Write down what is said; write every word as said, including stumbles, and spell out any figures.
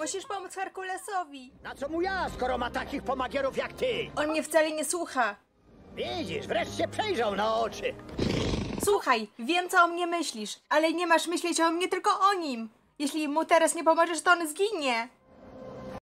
Musisz pomóc Herkulesowi. Na co mu ja, skoro ma takich pomagierów jak ty? On mnie wcale nie słucha. Widzisz, wreszcie przejrzał na oczy. Słuchaj, wiem, co o mnie myślisz, ale nie masz myśleć o mnie, tylko o nim. Jeśli mu teraz nie pomożesz, to on zginie.